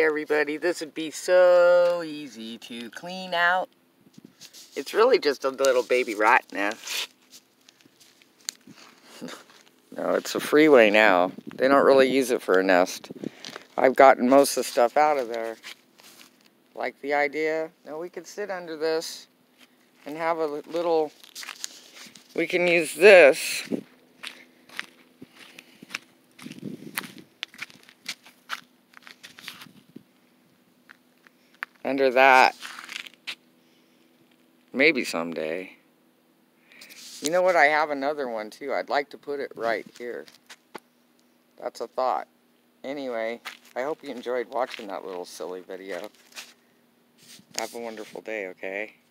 everybody. This would be so easy to clean out. It's really just a little baby rat nest. No, it's a freeway now. They don't really use it for a nest. I've gotten most of the stuff out of there. Like the idea? Now we could sit under this and have a little... We can use this under that. Maybe someday. You know what? I have another one too. I'd like to put it right here. That's a thought. Anyway, I hope you enjoyed watching that little silly video. Have a wonderful day, okay?